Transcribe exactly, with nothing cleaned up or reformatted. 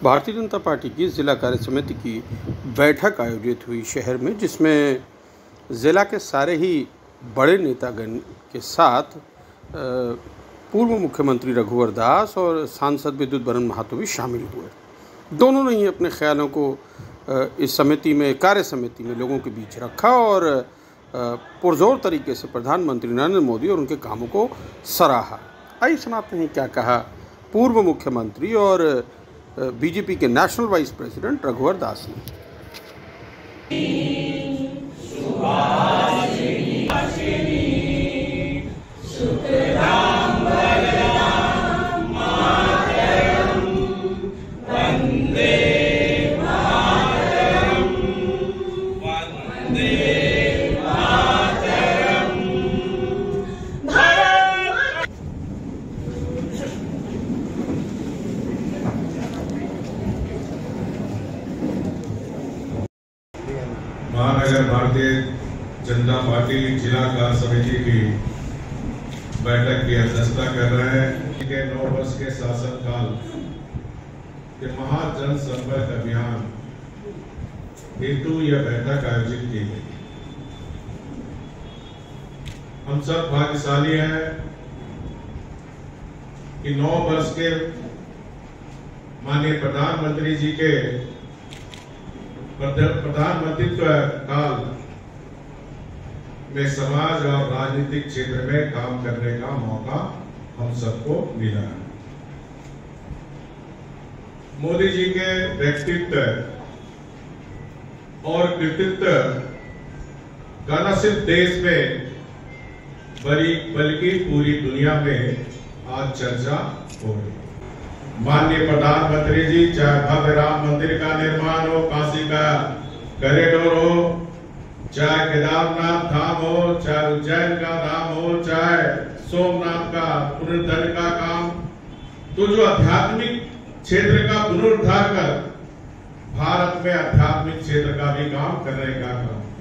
Bharatiya Janata party की जिला कार्य समिति की बैठक आयोजित हुई शहर में, जिसमें ज़िला के सारे ही बड़े नेतागण के साथ पूर्व मुख्यमंत्री रघुवर दास और सांसद विद्युत बरन महतो भी शामिल हुए। दोनों ने ही अपने ख्यालों को इस समिति में कार्य समिति में लोगों के बीच रखा और पुरजोर तरीके से प्रधानमंत्री नरेंद्र मोदी और उनके कामों को सराहा। आइए सुनाते हैं क्या कहा पूर्व मुख्यमंत्री और बीजेपी के national vice president Raghubar Das ने। महानगर भारतीय जनता पार्टी जिला कार्य समिति की बैठक की अध्यक्षता कर रहे हैं। के नौ वर्ष के शासनकाल के महाजन संपर्क अभियान हेतु यह बैठक आयोजित की गई। हम सब भाग्यशाली हैं कि नौ वर्ष के माननीय प्रधानमंत्री जी के प्रधानमंत्रित्व काल में समाज और राजनीतिक क्षेत्र में काम करने का मौका हम सबको मिला है। मोदी जी के व्यक्तित्व और कृतित्व का न सिर्फ देश में बल्कि पूरी दुनिया में आज चर्चा हो रही है। माननीय प्रधानमंत्री जी, चाहे भव्य राम मंदिर का निर्माण हो, काशी का कॉरिडोर हो, चाहे केदारनाथ धाम हो, चाहे उज्जैन का धाम हो, चाहे सोमनाथ का पुनरुद्धार का काम, तो जो आध्यात्मिक क्षेत्र का पुनरुद्धार कर भारत में आध्यात्मिक क्षेत्र का भी काम करने का काम